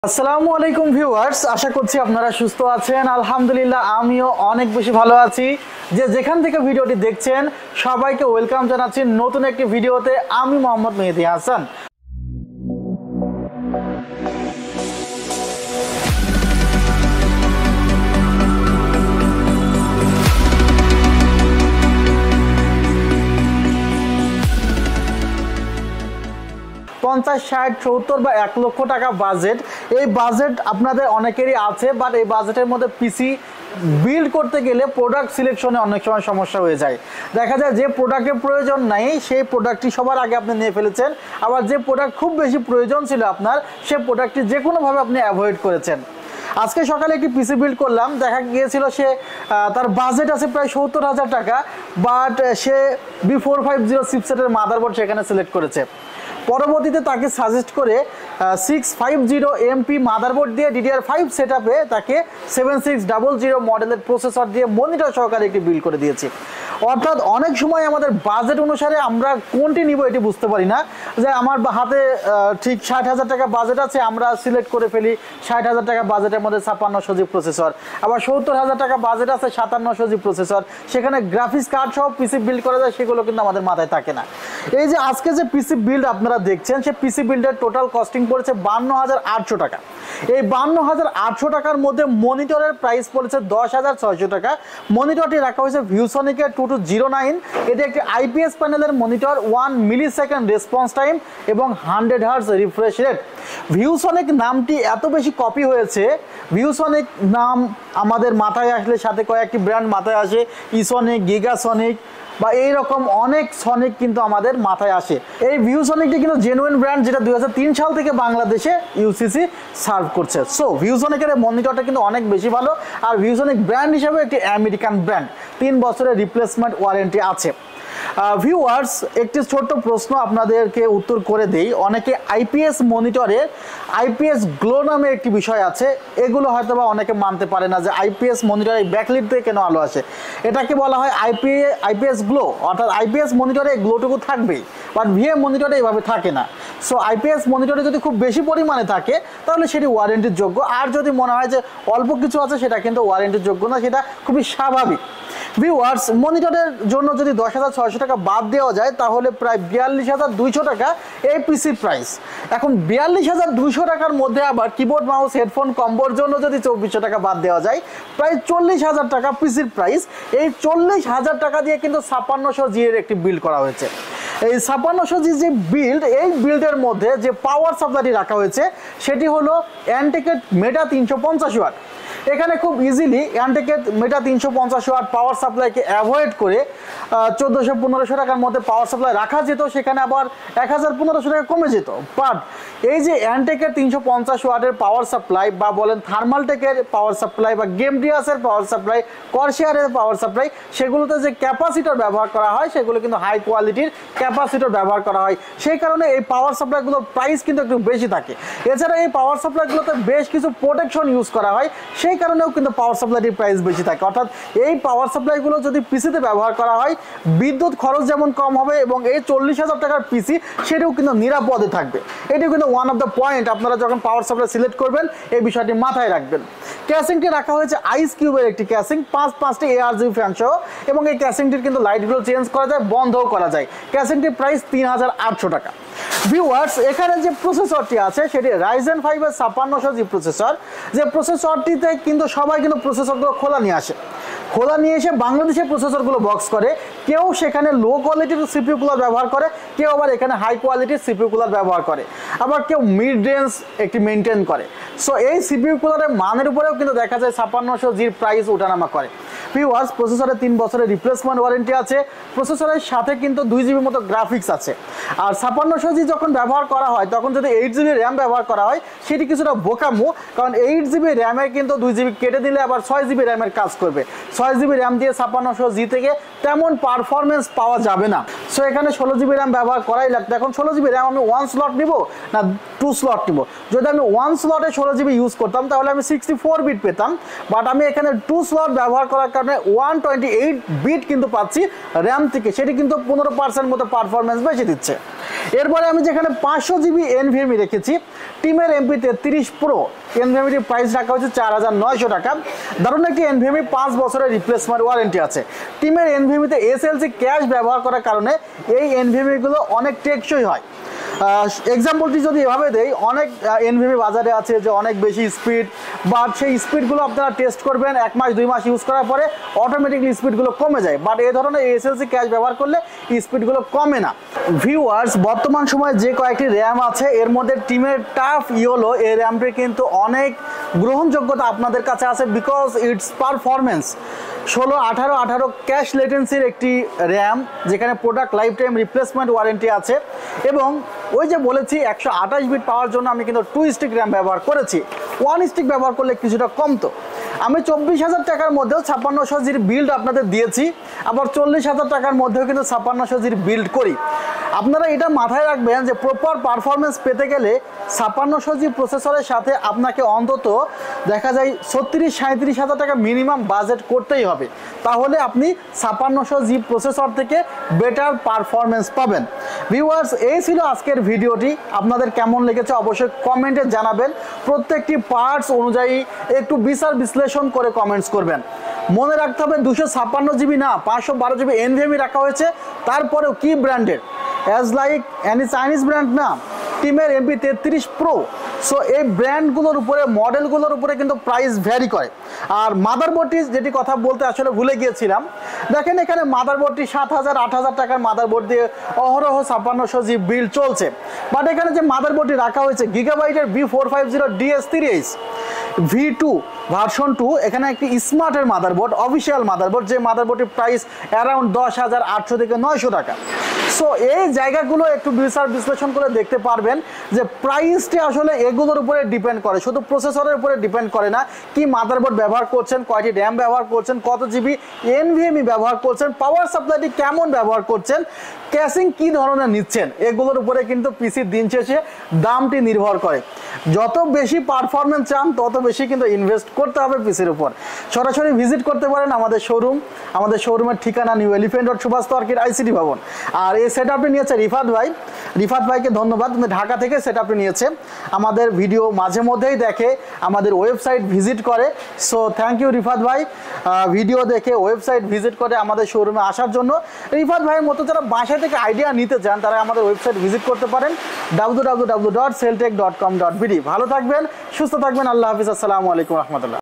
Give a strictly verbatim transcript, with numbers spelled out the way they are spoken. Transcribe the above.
আসসালামু আলাইকুম ভিউয়ার্স, আশা করছি আপনারা সুস্থ আছেন। আলহামদুলিল্লাহ আমিও অনেক বেশি ভালো আছি। যে যেখান থেকে ভিডিওটি দেখছেন সবাইকে ওয়েলকাম জানাচ্ছি নতুন একটি ভিডিওতে। আমি মোহাম্মদ মেহেদী হাসান। পঞ্চাশ ষাট সত্তর বা এক লক্ষ টাকা বাজেট, এই বাজেট আপনাদের অনেকেরই আছে, বাট এই বাজেটের মধ্যে পিসি বিল্ড করতে গেলে প্রোডাক্ট সিলেকশনে অনেক সময় সমস্যা হয়ে যায়। দেখা যায় যে প্রোডাক্টের প্রয়োজন নাই সেই প্রোডাক্টটি সবার আগে আপনি নিয়ে ফেলেছেন, আবার যে প্রোডাক্ট খুব বেশি প্রয়োজন ছিল আপনার সেই প্রোডাক্টটি যে কোনোভাবে আপনি অ্যাভয়েড করেছেন। আজকে সকালে একটি পিসি বিল্ড করলাম, দেখা গিয়েছিল সে তার বাজেট আছে প্রায় সত্তর হাজার টাকা, বাট সে বি ফোর ফাইভ জিরো চিপসেটের মাদারবোর্ড সেখানে সিলেক্ট করেছে। পরবর্তীতে তাকে সাজেস্ট করে six five zero MP motherboard দিয়ে ডিডিআর ফাইভ সেট আপে তাকে সেভেন সিক্স ডাবল জিরো মডেলের প্রসেসর দিয়ে মনিটর সহকারে একটি বিল্ড করে দিয়েছি। অর্থাৎ অনেক সময় আমাদের বাজেট অনুসারে আমরা কোনটি নিব এটি বুঝতে পারি না। যে আমার হাতে ঠিক ষাট হাজার টাকা বাজেট আছে, আমরা সিলেক্ট করে ফেলি ষাট হাজার টাকা বাজেটের মধ্যে ছাপ্পান্নশো জি প্রসেসর। আবার সত্তর হাজার টাকা বাজেট আছে সাতান্নশো জি প্রসেসর, সেখানে গ্রাফিক্স কার্ড সহ পিসি বিল্ড করা যায়, সেগুলো কিন্তু আমাদের মাথায় থাকে না। এই যে আজকে যে পিসি বিল্ড আপনারা দেখছেন, সে পিসি বিল্ডের টোটাল কস্টিং পড়েছে বান্ন হাজার আটশো টাকা। এই বান্ন হাজার আটশো টাকার মধ্যে মনিটরের প্রাইস পড়েছে দশ হাজার ছয়শো টাকা। মনিটরটি রাখা হয়েছে ভিউসনিকের টু টু জিরো নাইন। এটি একটি আইপিএস প্যানেলের monitor, one millisecond response time এবং hundred hertz refresh rate. ViewSonic নামটি এত বেশি কপি হয়েছে, ভিউসনিক নাম আমাদের মাথায় আসলে সাথে কয়েকটি ব্র্যান্ড মাথায় আসে, ইসনিক, গিগাসনিক বা এইরকম অনেক সনিক কিন্তু আমাদের মাথায় আসে। এই ভিউসনিকটি কিন্তু জেনুইন ব্র্যান্ড, যেটা দুই হাজার তিন সাল থেকে বাংলাদেশে ইউসিসি সার্ভ করছে। সো ভিউসনিকের মনিটরটা কিন্তু অনেক বেশি ভালো, আর ভিউসনিক ব্র্যান্ড হিসেবে একটি আমেরিকান ব্র্যান্ড, তিন বছরের রিপ্লেসমেন্ট ওয়ারেন্টি আছে। ভিউয়ার্স, একটি ছোট্ট প্রশ্ন আপনাদেরকে উত্তর করে দেই। অনেকে আইপিএস মনিটরে আইপিএস গ্লো নামে একটি বিষয় আছে, এগুলো হয়তো বা অনেকে মানতে পারে না যে আইপিএস মনিটরে ব্যাকলিট দিয়ে কেন আলো আসে। এটাকে বলা হয় আইপি আইপিএস গ্লো, অর্থাৎ আইপিএস মনিটরে গ্লোটুকু থাকবেই, বাট ভিএম মনিটরে এইভাবে থাকে না। সো আইপিএস মনিটরে যদি খুব বেশি পরিমাণে থাকে তাহলে সেটি ওয়ারেন্টির যোগ্য, আর যদি মনে হয় যে অল্প কিছু আছে সেটা কিন্তু ওয়ারেন্টির যোগ্য না, সেটা খুবই স্বাভাবিক। ভিউয়ার্স, মনিটরের জন্য যদি দশ হাজার ছয়শো টাকা বাদ দেওয়া যায় তাহলে প্রায় বিয়াল্লিশ হাজার দুইশো টাকা এই পিসির প্রাইস। এখন বিয়াল্লিশ হাজার দুইশো টাকার মধ্যে আবার কিবোর্ড মাউস হেডফোন কম্বোর জন্য যদি চব্বিশশো টাকা বাদ দেওয়া যায়, প্রায় চল্লিশ হাজার টাকা পিসির প্রাইস। এই চল্লিশ হাজার টাকা দিয়ে কিন্তু ছাপ্পান্নশো জি এর একটি বিল্ড করা হয়েছে। এই ছাপ্পান্নশো জি যে বিল্ড, এই বিল্ডের মধ্যে যে পাওয়ার সাপ্লাইটি রাখা হয়েছে সেটি হলো অ্যান্টেকেট মেটা তিনশো পঞ্চাশ ওয়াট। এখানে খুব ইজিলি অ্যান্টেকেট মেটা তিনশো পঞ্চাশ ওয়াট পাওয়ার সাপ্লাইকে অ্যাভয়েড করে চোদ্দোশো পনেরোশো টাকার মধ্যে পাওয়ার সাপ্লাই রাখা যেত, সেখানে আবার এক হাজার পনেরোশো টাকা কমে যেত। বাট এই যে অ্যান্টেকের তিনশো পঞ্চাশ ওয়াটের পাওয়ার সাপ্লাই, বা বলেন থার্মালটেকের পাওয়ার সাপ্লাই, বা গেমডিয়াসের পাওয়ার সাপ্লাই, কর্সিয়ারের পাওয়ার সাপ্লাই, সেগুলোতে যে ক্যাপাসিটর ব্যবহার করা হয় সেগুলো কিন্তু হাই কোয়ালিটির ক্যাপাসিটর ব্যবহার করা হয়, সেই কারণে এই পাওয়ার সাপ্লাইগুলোর প্রাইস কিন্তু একটু বেশি থাকে। এছাড়া এই পাওয়ার সাপ্লাইগুলোতে বেশ কিছু প্রোটেকশন ইউজ করা হয়, সেই কারণেও কিন্তু পাওয়ার সাপ্লাইটির প্রাইস বেশি থাকে। অর্থাৎ এই পাওয়ার সাপ্লাইগুলো যদি পিসিতে ব্যবহার করা হয়, বিদ্যুৎ খরচ যেমন কম হবে এবং এই চল্লিশ হাজার টাকার পিসি সেটাও কিন্তু নিরাপদে থাকবে। এটিও কিন্তু ওয়ান অফ দ্য পয়েন্ট, আপনারা যখন পাওয়ার সাপ্লাই সিলেক্ট করবেন এই বিষয়টি মাথায় রাখবেন। ক্যাসিংটি রাখা হয়েছে আইস কিউবের একটি ক্যাসিং, পাঁচ পাঁচটি এআরজিবি ফ্যান সহ, এবং এই ক্যাসিংটির কিন্তু লাইটগুলো চেঞ্জ করা যায়, বন্ধও করা যায়। ক্যাসিংটির প্রাইস তিন হাজার আটশো টাকা। ভিউয়ার্স, এখানে যে প্রসেসরটি আছে সেটি রাইজেন ফাইভ এর ছাপ্পান্নশো জি প্রসেসর। যে প্রসেসরটিতে কিন্তু সবাই কিন্তু প্রসেসরগুলো খোলা নিয়ে আসে, খোলা নিয়ে এসে বাংলাদেশের প্রসেসরগুলো বক্স করে। কেউ সেখানে লো কোয়ালিটির সিপিইউ কুলার ব্যবহার করে, কেউ আবার এখানে হাই কোয়ালিটির সিপিইউ কুলার ব্যবহার করে, আবার কেউ মিড রেঞ্জ একটি মেনটেন করে। সো এই সিপিইউ কুলারের মানের উপরেও কিন্তু দেখা যায় ছাপ্পান্নশো জির প্রাইস ওঠানামা করে। ভিউয়ার্স, প্রসেসরে তিন বছরের রিপ্লেসমেন্ট ওয়ারেন্টি আছে। প্রসেসরের সাথে কিন্তু দুই জিবির মতো গ্রাফিক্স আছে। আর ছাপ্পান্নশো জি যখন ব্যবহার করা হয় তখন যদি এইট জিবি র্যাম ব্যবহার করা হয় সেটি কিছুটা বোকামো, কারণ এইট জিবি র্যামে কিন্তু দুই জিবি কেটে দিলে আবার ছয় জিবি র্যামের কাজ করবে। ছয় জিবি র্যাম দিয়ে ছাপ্পান্নশো জি থেকে তেমন পারফরমেন্স পাওয়া যাবে না। সো এখানে ষোলো জিবি র্যাম ব্যবহার করাই লাগতো। এখন ষোলো জিবি র্যাম আমি ওয়ান স্লট নিব না টু স্লট নিব? যদি আমি ওয়ান স্লটে ষোলো জিবি ইউজ করতাম তাহলে আমি সিক্সটি ফোর বিট পেতাম, বাট আমি এখানে টু স্লট ব্যবহার করার কারণে ওয়ান টোয়েন্টি এইট বিট কিন্তু পাচ্ছি র্যাম থেকে, সেটি কিন্তু পনেরো পার্সেন্ট মতো পারফরমেন্স বেশি দিচ্ছে। এরপরে আমি যেখানে পাঁচশো জিবি এনভিএমই রেখেছি, টিমের এমপি তেত্রিশ প্রো এনভিএমিটির প্রাইস রাখা হচ্ছে চার হাজার নয়শো টাকা। দারুণ একটি এনভিএমি, পাঁচ বছরের রিপ্লেসমেন্ট ওয়ারেন্টি আছে। টিমের এনভিএমিতে এসএলসি ক্যাশ ব্যবহার করার কারণে এই এনভিএমিগুলো অনেক টেকসই হয়। এক্সাম্পলটি যদি এভাবে দেই, অনেক এনভিএমি বাজারে আছে যে অনেক বেশি স্পিড, বাট সেই স্পিডগুলো আপনারা টেস্ট করবেন এক মাস দুই মাস ইউজ করার পরে অটোমেটিকলি স্পিডগুলো কমে যায়, বাট এই ধরনের এসএলসি ক্যাশ ব্যবহার করলে স্পিডগুলো কমে না। ভিউয়ার্স, বর্তমান সময়ে যে কয়েকটি র্যাম আছে এর মধ্যে টিমের টাফ ইয়োলো এই র্যামটি কিন্তু অনেক গ্রহণযোগ্যতা আপনাদের কাছে আছে, বিকজ ইটস পারফরমেন্স। ষোলো আঠারো আঠারো ক্যাশ লেটেন্সির একটি র্যাম, যেখানে product lifetime replacement warranty আছে, এবং ওই যে বলেছি একশো আঠাশ বিট পাওয়ার জন্য আমি কিন্তু টু স্টিক র্যাম ব্যবহার করেছি, ওয়ান স্টিক ব্যবহার করলে কিছুটা কমতো। আমি চব্বিশ হাজার টাকার মধ্যেও ছাপ্পান্নশো জির বিল্ড আপনাদের দিয়েছি, আবার চল্লিশ হাজার টাকার মধ্যেও কিন্তু ছাপ্পান্নশো জির বিল্ড করি। আপনারা এটা মাথায় রাখবেন যে প্রপার পারফরমেন্স পেতে গেলে ছাপ্পান্নশো জি প্রসেসরের সাথে আপনাকে অন্তত দেখা যায় ছত্রিশ সাঁত্রিশ হাজার টাকা মিনিমাম বাজেট করতেই হবে, তাহলে আপনি ছাপ্পান্নশো জি প্রসেসর থেকে বেটার পারফরমেন্স পাবেন। ভিউয়ার্স, এই ছিল আজকের ভিডিওটি, আপনাদের কেমন লেগেছে অবশ্যই কমেন্টে জানাবেন। প্রত্যেকটি পার্টস অনুযায়ী একটু বিচার বিশ্লেষণ করে কমেন্টস করবেন। মনে রাখতে হবে দুশো ছাপ্পান্ন জিবি না, পাঁচশো বারো জিবি এনভিএমই রাখা হয়েছে, তারপরেও কি branded, as like any Chinese brand না, টিমের এমপি তেত্রিশ প্রো। সো এই ব্র্যান্ডগুলোর উপরে, মডেলগুলোর উপরে কিন্তু প্রাইস ভ্যারি করে। আর মাদারবোর্ডটি যেটি কথা বলতে আসলে ভুলে গিয়েছিলাম, দেখেন এখানে মাদারবোর্ডটি সাত হাজার আট হাজার টাকার মাদারবোর্ড দিয়ে অহরহ ছাপ্পান্নশো জি বিল চলছে, বাট এখানে যে মাদারবোর্ডটি রাখা হয়েছে গিগাবাইটের B four five zero DS series V two version two, এখানে একটি স্মার্টের মাদারবোর্ড, অফিসিয়াল মাদারবোর্ড, যে মাদারবোর্ডটির প্রাইস অ্যারাউন্ড দশ হাজার আটশো থেকে নয়শো টাকা। সো এই জায়গাগুলো একটু বিচার বিশ্লেষণ করে দেখতে পারবেন যে প্রাইসটি আসলে এগুলোর উপরে ডিপেন্ড করে, শুধু প্রসেসরের উপরে ডিপেন্ড করে না। কি মাদারবোর্ড ব্যবহার করছেন, কয়টি র্যাম ব্যবহার করছেন, কত জিবি এনভিএমই ব্যবহার করছেন, পাওয়ার সাপ্লাইটি কেমন ব্যবহার করছেন, ক্যাশিং কি ধরনের নিচ্ছেন, এগুলোর উপরে কিন্তু পিসির দিন শেষে দামটি নির্ভর করে। যত বেশি পারফরমেন্স চান তত বেশি কিন্তু ইনভেস্ট করতে হবে পিসির উপর। সরাসরি ভিজিট করতে পারেন আমাদের শোরুম। আমাদের শোরুমের ঠিকানা নিউ এলিফেন্ট রোড, সুভাষ তর্কির আইসিটি ভবন। আর এই সেট আপটি নিয়েছে রিফাত ভাই। রিফাত ভাইকে ধন্যবাদ, তুমি ঢাকা থেকে সেট আপটি নিয়েছে। আমাদের ভিডিও মাঝে মধ্যেই দেখে, আমাদের ওয়েবসাইট ভিজিট করে। সো থ্যাংক ইউ রিফাত ভাই, ভিডিও দেখে ওয়েবসাইট ভিজিট করে আমাদের শোরুমে আসার জন্য। রিফাত ভাইয়ের মতো যারা বাসা থেকে আইডিয়া নিতে চান তারা আমাদের ওয়েবসাইট ভিজিট করতে পারেন W W W dot Celtec dot com dot BD. ভালো থাকবেন, সুস্থ থাকবেন, আল্লাহ হাফিজ, আসসালামু আলাইকুম রহমতুল্লাহ।